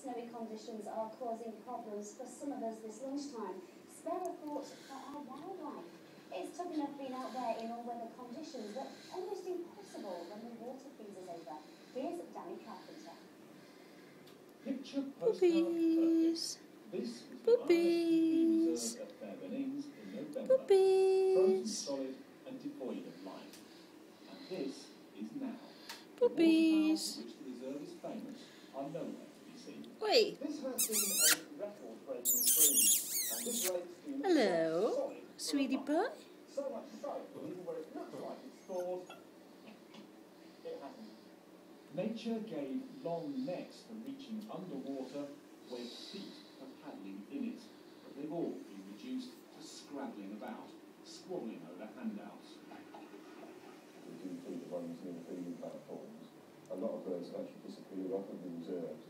snowy conditions are causing problems for some of us this lunchtime. Spare a thought for our wildlife. It's tough enough being out there in all weather conditions, but almost impossible when the water freezes over. Here's Danny Carpenter. Picture postcard perfect. This is the RSPB Reserve at Fairbanks in November. Frozen solid and devoid of life. And this is now. Puppies. The waterfowls for which the reserve is famous are nowhere to be seen. Wait. This has been a record-breaking freeze, and this relates to Hello, solid sweetie pie. So much so, even where it looks like it's stored, it hasn't. Nature gave long necks for reaching underwater where feet are paddling in it, but they've all been reduced to scrabbling about, squabbling over handouts. We do feed the ones near the feeding platforms. A lot of birds have actually disappeared off of the reserves.